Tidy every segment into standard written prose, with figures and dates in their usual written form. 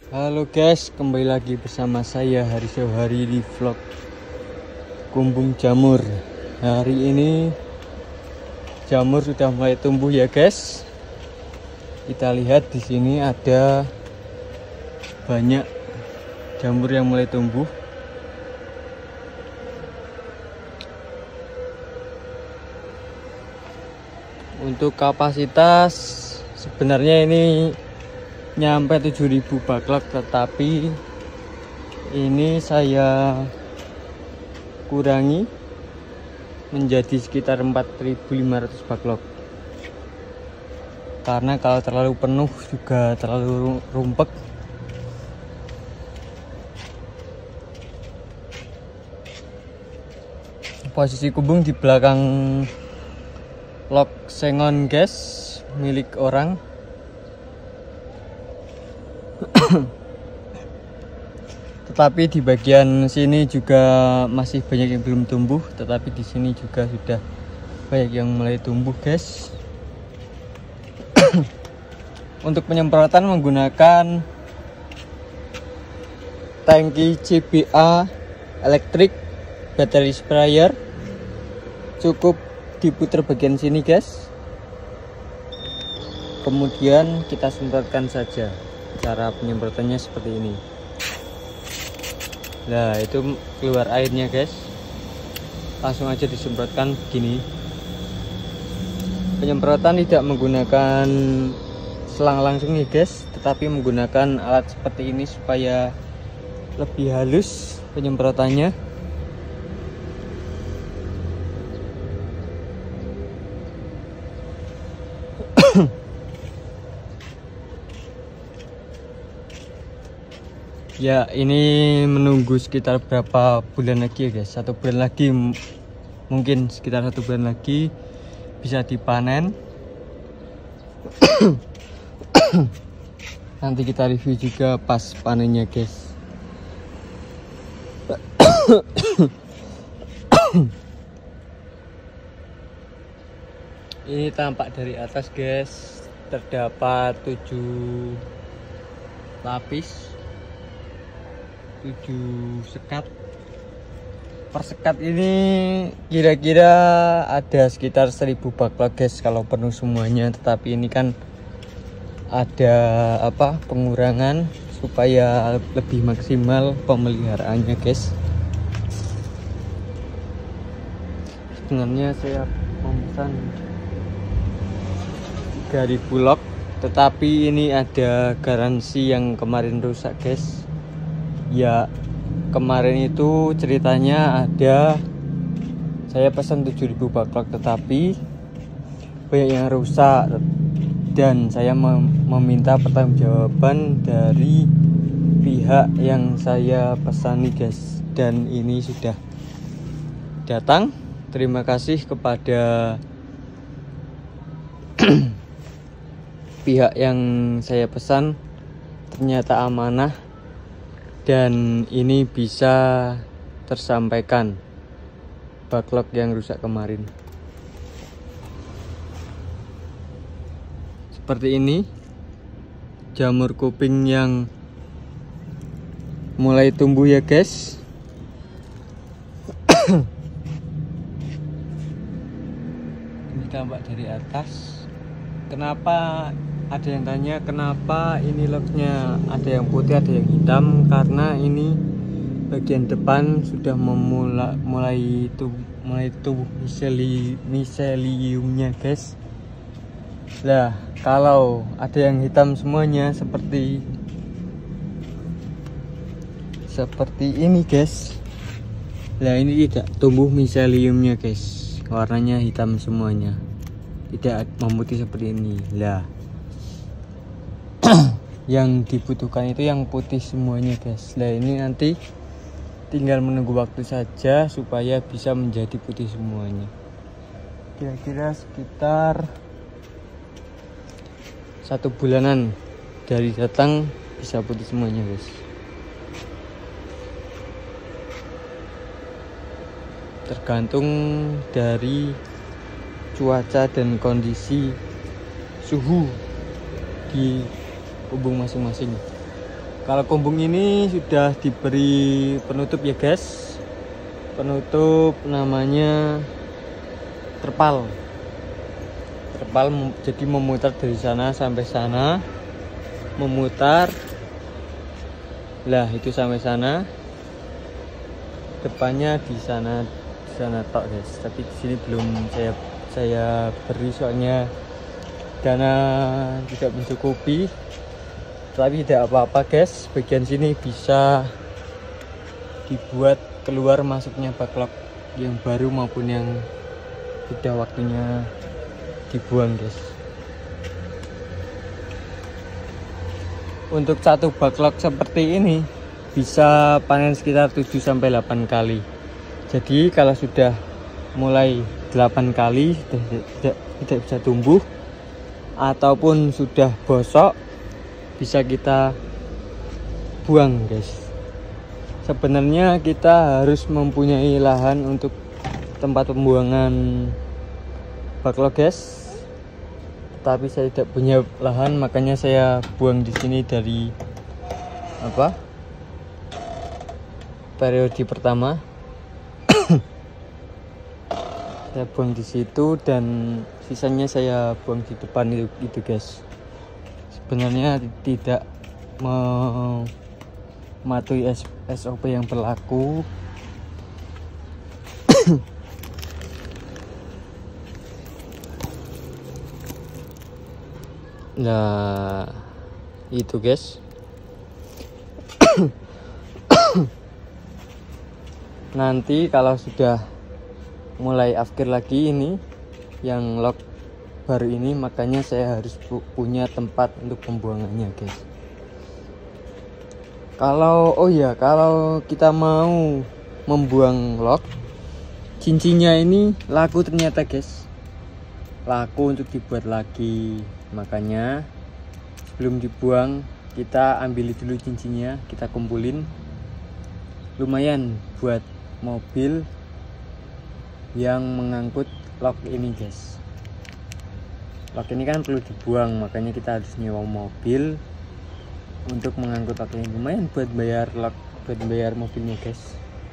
Halo guys, kembali lagi bersama saya Hari Hari di vlog Kumbung Jamur. Hari ini jamur sudah mulai tumbuh ya guys. Kita lihat di sini ada banyak jamur yang mulai tumbuh. Untuk kapasitas sebenarnya ini nyampe 7.000 backlog, tetapi ini saya kurangi menjadi sekitar 4.500 backlog, karena kalau terlalu penuh juga terlalu rumpek. Posisi kumbung di belakang log sengon guys, milik orang. Tetapi di bagian sini juga masih banyak yang belum tumbuh, tetapi di sini juga sudah banyak yang mulai tumbuh guys. Untuk penyemprotan menggunakan tangki CBA elektrik battery sprayer. Cukup diputar bagian sini guys, kemudian kita semprotkan saja. Cara penyemprotannya seperti ini. Nah, itu keluar airnya guys, langsung aja disemprotkan begini. Penyemprotan tidak menggunakan selang langsung nih guys, tetapi menggunakan alat seperti ini supaya lebih halus penyemprotannya. Ya, ini menunggu sekitar berapa bulan lagi ya guys. 1 bulan lagi, mungkin sekitar 1 bulan lagi bisa dipanen. Nanti kita review juga pas panennya guys. Ini tampak dari atas guys, terdapat 7 lapis, 7 sekat. Per sekat ini kira-kira ada sekitar 1000 backlog guys kalau penuh semuanya, tetapi ini kan ada pengurangan supaya lebih maksimal pemeliharaannya guys. Sebenarnya saya memesan 3000 log, tetapi ini ada garansi yang kemarin rusak guys. Ya, kemarin itu ceritanya ada saya pesan 7.000 backlog, tetapi banyak yang rusak dan saya meminta pertanggungjawaban dari pihak yang saya pesani guys, dan ini sudah datang. Terima kasih kepada pihak yang saya pesan, ternyata amanah dan ini bisa tersampaikan backlog yang rusak kemarin. Seperti ini jamur kuping yang mulai tumbuh ya guys. Ini tampak dari atas. Kenapa ada yang tanya kenapa ini lognya ada yang putih ada yang hitam? Karena ini bagian depan sudah mulai tumbuh miseliumnya guys. Nah, kalau ada yang hitam semuanya seperti ini guys, nah ini tidak tumbuh miseliumnya guys, warnanya hitam semuanya, tidak memutih seperti ini. Lah, yang dibutuhkan itu yang putih semuanya guys. Nah, ini nanti tinggal menunggu waktu saja supaya bisa menjadi putih semuanya. Kira-kira sekitar 1 bulanan dari datang bisa putih semuanya guys. Tergantung dari cuaca dan kondisi suhu di kumbung masing-masing. Kalau kumbung ini sudah diberi penutup ya guys. Penutup namanya terpal. Jadi memutar dari sana sampai sana. Memutar. Lah itu sampai sana. Depannya di sana tok guys. Tapi di sini belum saya beri soalnya dana tidak mencukupi. Tapi tidak apa-apa guys, bagian sini bisa dibuat keluar masuknya backlog yang baru maupun yang sudah waktunya dibuang guys. Untuk satu backlog seperti ini bisa panen sekitar 7-8 kali. Jadi kalau sudah mulai 8 kali tidak bisa tumbuh ataupun sudah bosok, bisa kita buang guys. Sebenarnya kita harus mempunyai lahan untuk tempat pembuangan backlog guys, tapi saya tidak punya lahan, makanya saya buang di sini dari periode pertama. Saya buang di situ dan sisanya saya buang di depan itu guys. Sebenarnya tidak mematuhi SOP yang berlaku. Nah itu guys. Nanti kalau sudah mulai afkir lagi ini yang log baru ini, makanya saya harus punya tempat untuk pembuangannya guys. Kalau kita mau membuang log, cincinnya ini laku ternyata guys, laku untuk dibuat lagi. Makanya sebelum dibuang kita ambil dulu cincinnya, kita kumpulin, lumayan buat mobil yang mengangkut log ini guys. Log ini kan perlu dibuang, makanya kita harus nyewa mobil untuk mengangkut log ini. Lumayan buat bayar log, buat bayar mobilnya guys.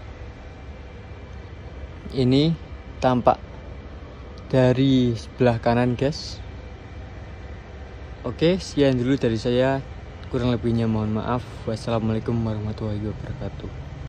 Ini tampak dari sebelah kanan guys. Oke, sekian dulu dari saya, kurang lebihnya mohon maaf. Wassalamualaikum warahmatullahi wabarakatuh.